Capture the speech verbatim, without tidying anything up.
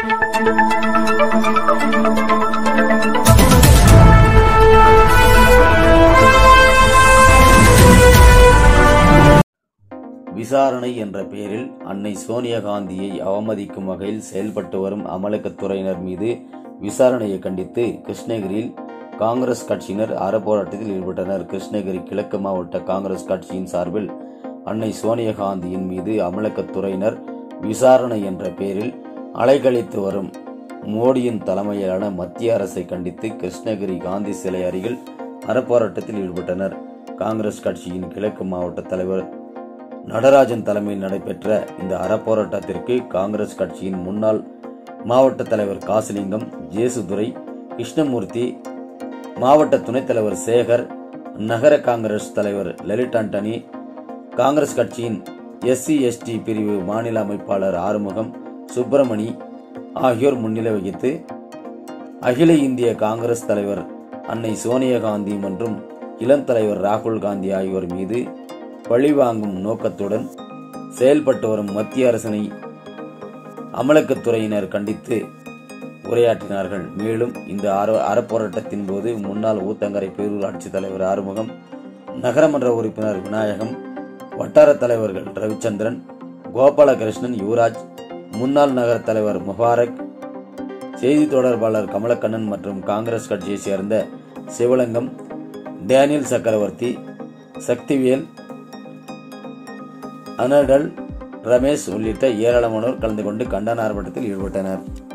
விசாரணை என்ற பெயரில் அன்னை சோனியா காந்தியை அவமதிக்கும் வகையில் செயல்பட்டு வரும் அமலாக்கத்துறையினர் மீது விசாரணையை கண்டித்து கிருஷ்ணகிரியில் காங்கிரஸ் கட்சியினர் அறப்போராட்டத்தில் ஈடுபட்டனர். கிருஷ்ணகிரி கிழக்கு மாவட்ட காங்கிரஸ் கட்சியின் சார்பில் அன்னை சோனியா காந்தியின் மீது அமலாக்கத்துறையினர் விசாரணை என்ற பெயரில் அலைக்கழித்து வரும் மோடியின் தலைமையிலான மத்திய அரசை கண்டித்து கிருஷ்ணகிரி காந்தி சிலை அருகில் அறப்போராட்டத்தில் ஈடுபட்டனர். காங்கிரஸ் கட்சியின் கிழக்கு மாவட்ட தலைவர் நடராஜன் தலைமையில் நடைபெற்ற இந்த அறப்போராட்டத்திற்கு காங்கிரஸ் கட்சியின் முன்னாள் மாவட்ட தலைவர் காசிலிங்கம், ஜேசுதுரை, கிருஷ்ணமூர்த்தி, மாவட்ட துணைத் தலைவர் சேகர், நகர காங்கிரஸ் தலைவர் லலித் ஆண்டனி, காங்கிரஸ் கட்சியின் எஸ்சி எஸ்டி பிரிவு மாநில அமைப்பாளர் ஆறுமுகம் சுப்பிரமணி ஆகியோர் முன்னிலை வகித்து அகில இந்திய காங்கிரஸ் தலைவர் அன்னை சோனியா காந்தி மற்றும் இளம் தலைவர் ராகுல் காந்தி ஆகியோர் மீது பழிவாங்கும் நோக்கத்துடன் செயல்பட்டு வரும் மத்திய அரசினை அமலாக்கத்துறையினர் கண்டித்து உரையாற்றினார்கள். மேலும் இந்த அறப்போராட்டத்தின் போது முன்னாள் ஊத்தங்கரை பேரூராட்சி தலைவர் ஆறுமுகம், நகரமன்ற உறுப்பினர் விநாயகம், வட்டார தலைவர்கள் ரவிச்சந்திரன், கோபாலகிருஷ்ணன், யுவராஜ், முன்னாள் நகர தலைவர் முபாரக், செய்தி தொடர்பாளர் கமலக்கண்ணன் மற்றும் காங்கிரஸ் கட்சியை சேர்ந்த சிவலிங்கம், டேனியல் சக்கரவர்த்தி, சக்திவேல், அனடல், ரமேஷ் உள்ளிட்ட ஏராளமானோர் கலந்து கொண்டு கண்டன ஆர்ப்பாட்டத்தில் ஈடுபட்டனர்.